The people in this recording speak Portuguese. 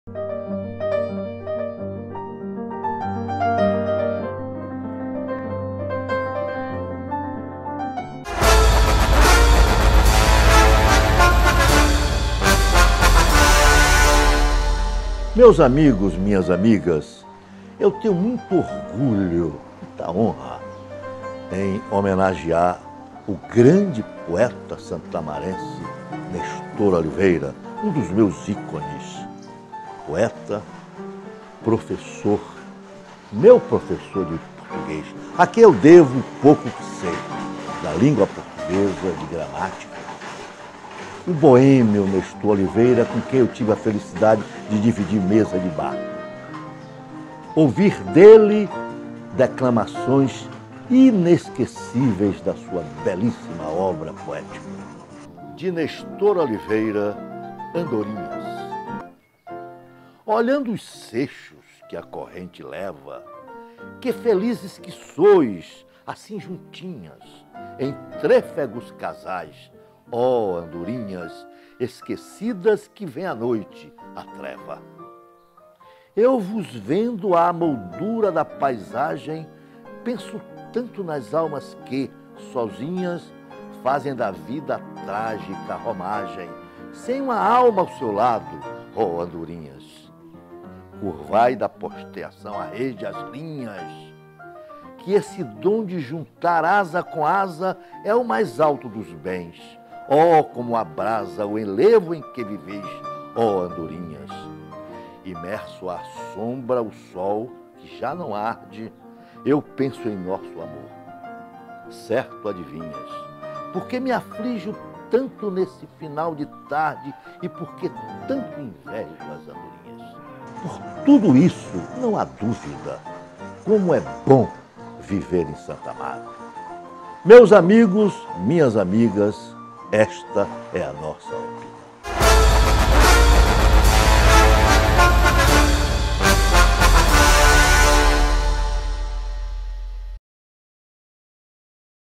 Meus amigos, minhas amigas, eu tenho muito orgulho, muita honra em homenagear o grande poeta santamarense Nestor Oliveira, um dos meus ícones. Poeta, professor, meu professor de português, a quem eu devo o pouco que sei da língua portuguesa, de gramática. O boêmio Nestor Oliveira, com quem eu tive a felicidade de dividir mesa de bar. Ouvir dele declamações inesquecíveis da sua belíssima obra poética. De Nestor Oliveira, Andorinhas. Olhando os seixos que a corrente leva, que felizes que sois, assim juntinhas, em trêfegos casais, ó andorinhas, esquecidas que vem à noite a treva. Eu vos vendo à moldura da paisagem, penso tanto nas almas que, sozinhas, fazem da vida a trágica romagem, sem uma alma ao seu lado, ó andorinhas. Curvai da posteação a rede as linhas, que esse dom de juntar asa com asa é o mais alto dos bens. Ó, como abrasa o enlevo em que viveis, ó andorinhas. Imerso à sombra o sol, que já não arde, eu penso em nosso amor. Certo adivinhas, porque me aflijo tanto nesse final de tarde e porque tanto invejo as andorinhas. Por tudo isso, não há dúvida, como é bom viver em Santa Amaro. Meus amigos, minhas amigas, esta é a nossa opinião.